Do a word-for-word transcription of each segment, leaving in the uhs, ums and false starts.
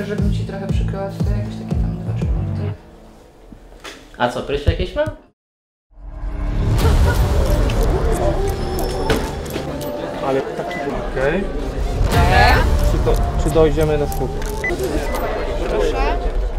chcesz, żebym ci trochę przykryła tutaj jakieś takie tam dwa, trzy punkty? A co, pryszcz jakieś ma? Ale taki okej. Czy, to, czy dojdziemy na skutek? Proszę.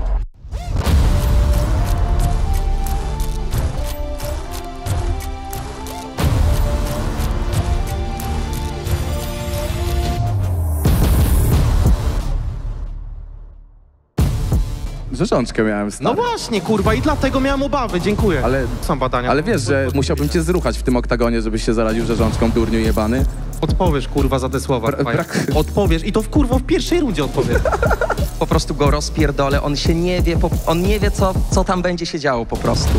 Rzeżączkę miałem stary. No właśnie, kurwa, i dlatego miałem obawy, dziękuję. Ale, Są badania. ale wiesz, że musiałbym cię zruchać w tym oktagonie, żebyś się zaraził rzeżączką, durniu jebany? Odpowiesz, kurwa, za te słowa. Bra brak... Odpowiesz i to w kurwo w pierwszej rundzie odpowiesz. Po prostu go rozpierdolę, on się nie wie, on nie wie co, co tam będzie się działo po prostu.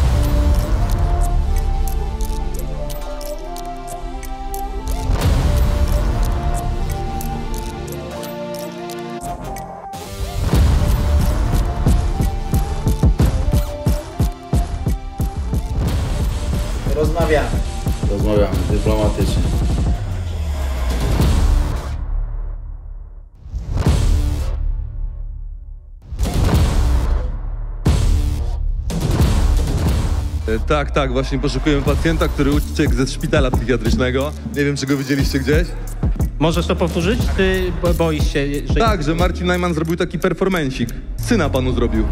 Rozmawiamy. Rozmawiamy dyplomatycznie. Tak, tak, właśnie poszukujemy pacjenta, który uciekł ze szpitala psychiatrycznego. Nie wiem, czy go widzieliście gdzieś. Możesz to powtórzyć? Ty boisz się, że... Tak, że Marcin Najman zrobił taki performancik. Syna panu zrobił.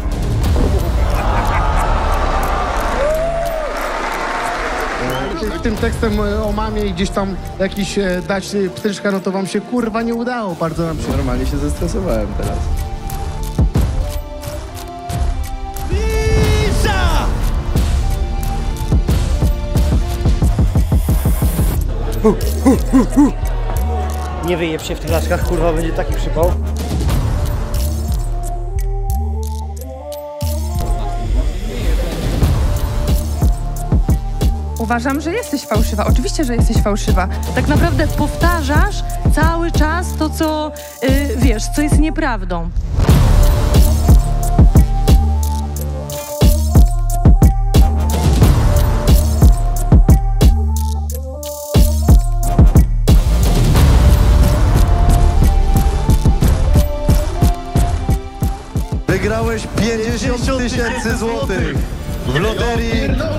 Tym tekstem o mamie i gdzieś tam jakiś dać pstryczka, no to wam się kurwa nie udało, bardzo nam się... Normalnie się zestresowałem teraz. Hu, hu, hu, hu. Nie wyjeb się w tych laczkach, kurwa, będzie taki przypał. Uważam, że jesteś fałszywa. Oczywiście, że jesteś fałszywa. Tak naprawdę powtarzasz cały czas to, co yy, wiesz, co jest nieprawdą. Wygrałeś pięćdziesiąt tysięcy złotych w loterii